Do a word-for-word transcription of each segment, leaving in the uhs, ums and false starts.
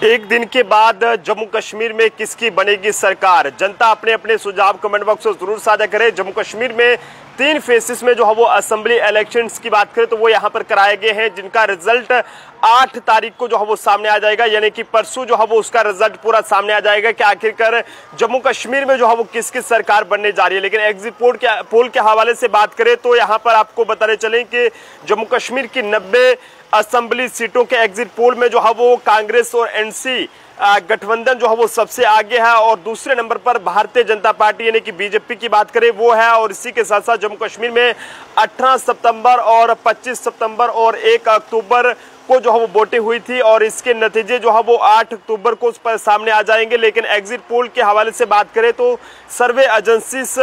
एक दिन के बाद जम्मू कश्मीर में किसकी बनेगी सरकार? जनता अपने अपने सुझाव कमेंट बॉक्स में जरूर साझा करें। जम्मू कश्मीर में तीन फेसेस में जो है वो असेंबली इलेक्शंस की बात करें तो वो यहाँ पर कराए गए हैं, जिनका रिजल्ट आठ तारीख को जो है वो सामने आ जाएगा, यानी कि परसों जो है वो उसका रिजल्ट पूरा सामने आ जाएगा कि आखिरकार जम्मू कश्मीर में जो है वो किसकी सरकार बनने जा रही है। लेकिन एग्जिट पोल के पोल के हवाले से बात करें तो यहाँ पर आपको बताने चलें कि जम्मू कश्मीर की नब्बे असेंबली सीटों के एग्जिट पोल में जो है वो कांग्रेस और एनसी गठबंधन जो है वो सबसे आगे है और दूसरे नंबर पर भारतीय जनता पार्टी यानी कि बीजेपी की बात करें वो है। और इसी के साथ साथ जम्मू कश्मीर में अठारह सितंबर और पच्चीस सितंबर और एक अक्टूबर को जो है वो वोटें हुई थी और इसके नतीजे जो है वो आठ अक्टूबर को उस पर सामने आ जाएंगे। लेकिन एग्जिट पोल के हवाले से बात करें तो सर्वे एजेंसीज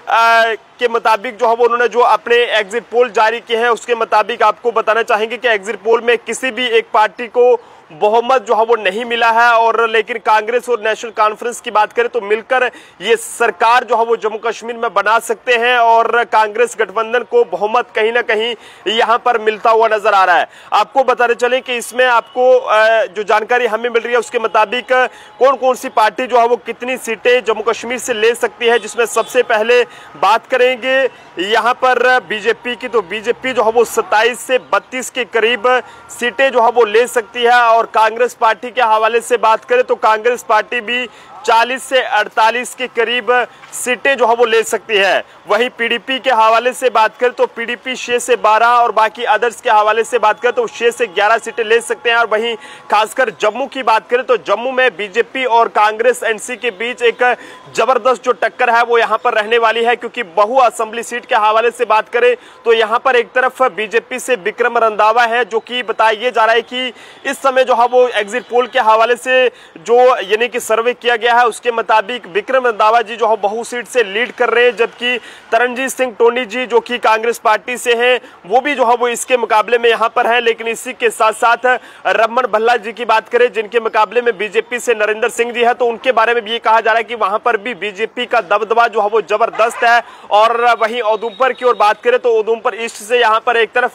के मुताबिक जो है वो उन्होंने जो अपने एग्जिट पोल जारी किए हैं उसके मुताबिक आपको बताना चाहेंगे कि एग्जिट पोल में किसी भी एक पार्टी को बहुमत जो है वो नहीं मिला है। और लेकिन कांग्रेस और नेशनल कॉन्फ्रेंस की बात करें तो मिलकर ये सरकार जो है वो जम्मू कश्मीर में बना सकते हैं और कांग्रेस गठबंधन को बहुमत कहीं ना कहीं यहां पर मिलता हुआ नजर आ रहा है। आपको बताते चले कि इसमें आपको जो जानकारी हमें मिल रही है उसके मुताबिक कौन कौन सी पार्टी जो है वो कितनी सीटें जम्मू कश्मीर से ले सकती है, जिसमें सबसे पहले बात करेंगे यहाँ पर बीजेपी की। तो बीजेपी जो है वो सत्ताईस से बत्तीस के करीब सीटें जो है वो ले सकती है। और कांग्रेस पार्टी के हवाले से बात करें तो कांग्रेस पार्टी भी चालीस से अड़तालीस के करीब सीटें जो है वो ले सकती है। वहीं पीडीपी के हवाले से बात करें तो पीडीपी छह से बारह और बाकी अदर्स के हवाले से बात करें तो छह से ग्यारह सीटें ले सकते हैं। और वहीं खासकर जम्मू की बात करें तो जम्मू में बीजेपी और कांग्रेस एनसी के बीच एक जबरदस्त जो टक्कर है वो यहाँ पर रहने वाली है, क्योंकि बहु असेंबली सीट के हवाले से बात करें तो यहाँ पर एक तरफ बीजेपी से विक्रम रंधावा है, जो कि बताया जा रहा है कि इस समय जो है वो एग्जिट पोल के हवाले से जो यानी कि सर्वे किया गया है उसके मुताबिक विक्रम रंधावा जी जो है बहु सीट से लीड कर रहे हैं, जबकि तरनजीत सिंह टोनी जी जो कि कांग्रेस पार्टी से हैं वो भी जो है वो इसके मुकाबले में यहां पर हैं। लेकिन इसी के साथ साथ रमन भल्ला जी की बात करें जिनके मुकाबले में बीजेपी से नरेंद्र सिंह जी है, तो उनके बारे में भी ये कहा जा रहा है कि वहां पर भी बीजेपी का दबदबा जो है वो जबरदस्त है। और वहीं उधमपुर की ओर बात करें तो उधमपुर ईस्ट से यहाँ पर एक तरफ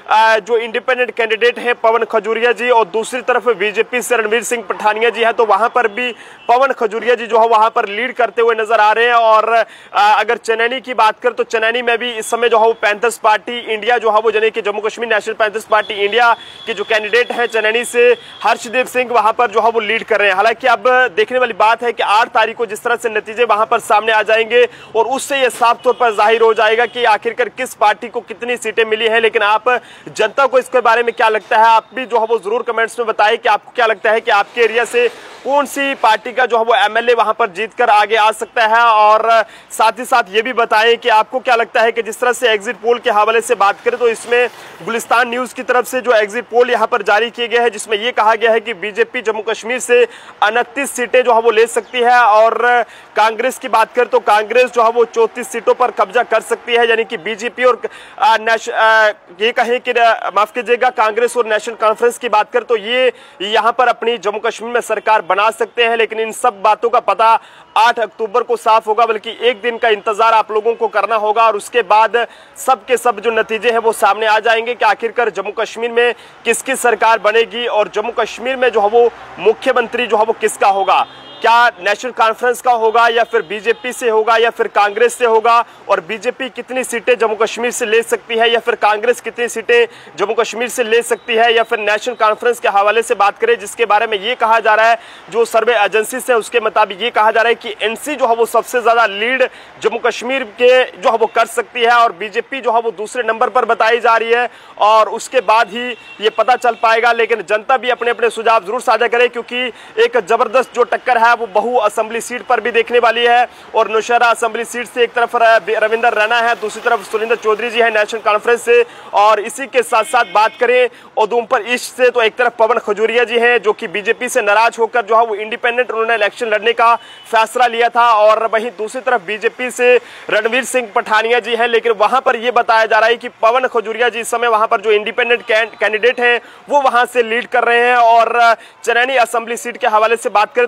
जो इंडिपेंडेंट कैंडिडेट है पवन खजूरिया जी और दूसरी तरफ बीजेपी से रणवीर सिंह पठानिया जी है, तो वहां पर भी पवन खजूरिया जी जो है वहां पर लीड करते हुए नजर आ रहे हैं। और अगर चनैनी की बात करें तो चनैनी में भी इस समय जो है वो पैंथर्स पार्टी इंडिया जो है वो यानी कि Jammu Kashmir National Panthers Party India के जो कैंडिडेट हैं चनैनी से हर्षदेव सिंह वहां पर जो है वो लीड कर रहे हैं। हालांकि अब देखने वाली बात है कि आठ तारीख को जिस तरह से नतीजे वहां पर सामने आ जाएंगे और उससे यह साफ तौर पर जाहिर हो जाएगा कि आखिरकार किस पार्टी को कितनी सीटें मिली है। लेकिन आप जनता को इसके बारे में क्या लगता है, आप भी जो है वो जरूर कमेंट्स में बताएं कि आपको क्या लगता है कि आपके एरिया से कौन सी पार्टी का जो है वो एमएलए वहां पर जीतकर आगे आ सकता है। और साथ ही साथ ये भी बताएं कि आपको क्या लगता है कि जिस तरह से एग्जिट पोल के हवाले से बात करें तो इसमें गुलिस्तान न्यूज की तरफ से जो एग्जिट पोल यहां पर जारी किए गए हैं जिसमें यह कहा गया है कि बीजेपी जम्मू कश्मीर से उनतीस सीटें जो है वो ले सकती है और कांग्रेस की बात करें तो कांग्रेस जो है वो चौंतीस सीटों पर कब्जा कर सकती है। यानी कि बीजेपी और आ, नेश, आ, ये कहें कि माफ कीजिएगा कांग्रेस और नेशनल कॉन्फ्रेंस की बात करें तो ये यहां पर अपनी जम्मू कश्मीर में सरकार बना सकते हैं। लेकिन इन सब बातों का पता आठ अक्टूबर को साफ होगा, बल्कि एक दिन का इंतजार आप लोगों को करना होगा और उसके बाद सब के सब जो नतीजे हैं वो सामने आ जाएंगे कि आखिरकार जम्मू कश्मीर में किसकी सरकार बनेगी और जम्मू कश्मीर में जो है वो मुख्यमंत्री जो है वो किसका होगा। क्या नेशनल कॉन्फ्रेंस का होगा या फिर बीजेपी से होगा या फिर कांग्रेस से होगा, और बीजेपी कितनी सीटें जम्मू कश्मीर से ले सकती है या फिर कांग्रेस कितनी सीटें जम्मू कश्मीर से ले सकती है या फिर नेशनल कॉन्फ्रेंस के हवाले से बात करें जिसके बारे में ये कहा जा रहा है जो सर्वे एजेंसी से उसके मुताबिक ये कहा जा रहा है कि एनसी जो है वो सबसे ज्यादा लीड जम्मू कश्मीर के जो है वो कर सकती है और बीजेपी जो है वो दूसरे नंबर पर बताई जा रही है और उसके बाद ही ये पता चल पाएगा। लेकिन जनता भी अपने अपने सुझाव जरूर साझा करे क्योंकि एक जबरदस्त जो टक्कर है वो बहु असेंबली सीट पर भी देखने वाली है। और नौशहरा असेंबली सीट से एक तरफ रविंदर रैना है, दूसरी तरफ सुरेंद्र चौधरी जी है नेशनल कॉन्फ्रेंस से। और इसी के साथ साथ बात करें उधमपुर ईस्ट से तो एक तरफ पवन खजूरिया जी हैं जो कि बीजेपी से नाराज होकर जो है वो इंडिपेंडेंट उन्होंने इलेक्शन लड़ने का फैसला लिया था। और वहीं दूसरी तरफ बीजेपी से रणवीर सिंह पठानिया जी हैं, लेकिन वहां पर यह बताया जा रहा है कि पवन खजूरिया जी इस समय वहां पर जो इंडिपेंडेंट कैंडिडेट हैं वो वहां से लीड कर रहे हैं। और चनैनी असेंबली सीट के हवाले से बात करें तो वहां से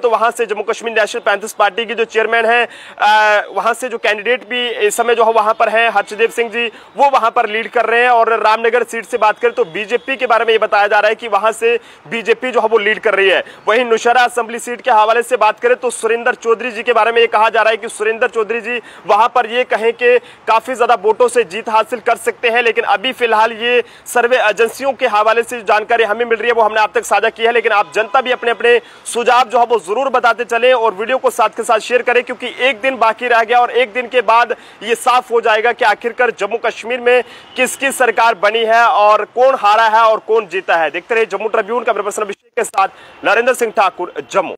Jammu Kashmir National Panthers Party की जो चेयरमैन है, वहां से जो कैंडिडेट भी इस समय जो है वहां पर है, हर्षदेव सिंह जी, वो वहां पर लीड कर रहे हैं। और रामनगर सीट से बात करें तो बीजेपी के बारे में ये बताया जा रहा है कि वहां से बीजेपी जो है वो लीड कर रही है। वहीं नौशहरा असेंबली सीट के हवाले से बात करें तो सुरेंद्र चौधरी जी के बारे में ये कहा जा रहा है कि सुरेंद्र चौधरी जी वहां पर ये कहें कि काफी ज्यादा वोटों से जीत हासिल कर सकते हैं, लेकिन अभी फिलहाल ये सर्वे एजेंसियों के हवाले से जानकारी हमें मिल रही है वो हमने आप तक साझा की है। लेकिन आप जनता भी अपने अपने सुझाव जो है वो जरूर बताते चले और वीडियो को साथ के साथ शेयर करें, क्योंकि एक दिन बाकी रह गया और एक दिन के बाद ये साफ हो जाएगा कि आखिरकार जम्मू कश्मीर में किसकी सरकार बनी है और कौन हारा है और कौन जीता है। देखते रहिए जम्मू ट्रिब्यून का। मेरे पर्सन अभिषेक के साथ नरेंद्र सिंह ठाकुर, जम्मू।